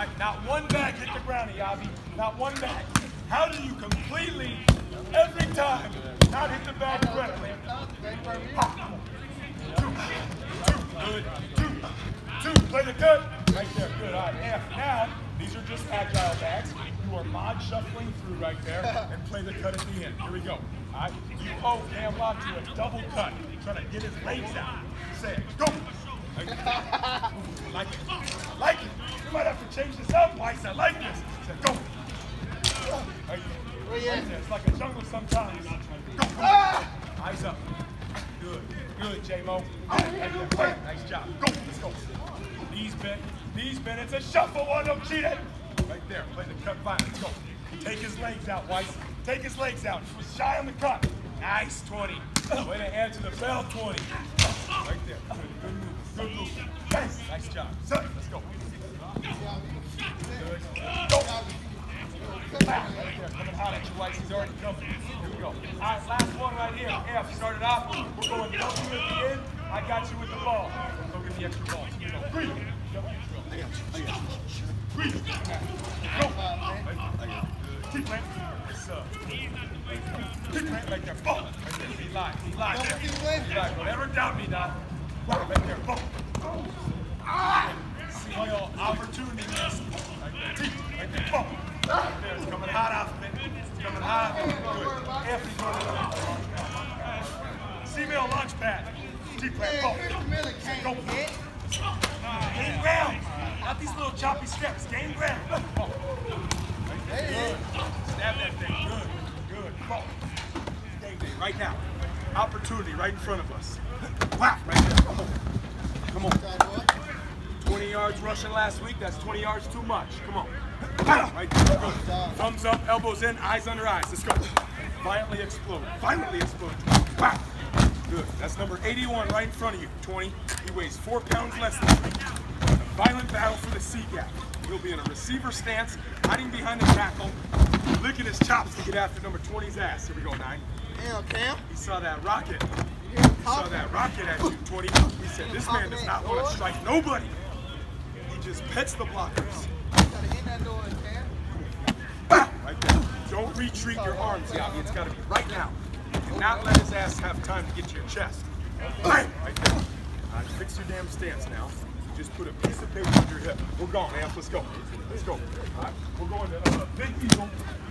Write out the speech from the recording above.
right, not one bag hit the ground, Yabi. Not one bag. How do you completely, every time, not hit the bag correctly? Hop. Two, play the cut. Right there, good. All right, F. Now, these are just agile bags. You are mod shuffling through right there and play the cut at the end. Here we go. All right, you owe Cam Lock to a double cut. Trying to get his legs out. Say it, go. Like it. I like it. You might have to change this up, Weiss. I like this. Say, go. Right there. It's like a jungle sometimes. Go. Eyes up. Good. Good, J-Mo. Nice job. Go. Let's go. Knees bent. Knees bent. It's a shuffle one. Don't cheat it. Right there. Play the cut fine. Let's go. Take his legs out, Weiss. Take his legs out. He was shy on the cut. Nice, 20. Way to add to the bell, 20. Right there. Good move. Good move. Nice job. Son, let's go. Good. Go. Right there. Coming hot at you, Weiss. He's already coming. Here we go. All right, last one right here. F. Started off. We're going W at the end. I got you with the ball. Go get the extra ball. Here we go. Breathe. W drill. I got you. Breathe. Go. Keep playing. Yes, sir. Keep playing right there. Ball. Right there. Be live. Be live. Be live. Don't ever doubt me, Doc. Right there. Ball. See all opportunity missed. Right there. Keep. Right there. Ball. Right there. It's coming hot off of it. It's coming hot. Good. F is going to female launch pad. Keep playing. Ball. Go. Gain ground. Not these little choppy steps. Gain ground. Ball. Good. Stab that thing. Good. Good. Ball. Right now. Opportunity right in front of us. Wow. Right there. Come on. 20 yards rushing last week. That's 20 yards too much. Come on. Right there. Good. Thumbs up, elbows in, eyes under eyes. Let's go. Violently explode. Violently explode. Wow. Good. That's number 81 right in front of you. 20. He weighs 4 pounds less than you. A violent battle for the C gap. He'll be in a receiver stance, hiding behind the tackle, licking his chops to get after number 20's ass. Here we go, 9. Damn, Cam. He saw that rocket. He saw that rocket at you, 20. He said, this man does not want to strike nobody. He just pets the blockers. Gotta get that door, Cam. Right there. Don't retreat your arms, Yabi. It's got to be right now. And not let his ass have time to get to your chest. Right there. All right, fix your damn stance now. Just put a piece of paper on your hip. We're going, Amp. Let's go. Let's go. All right, we're going to big eagle.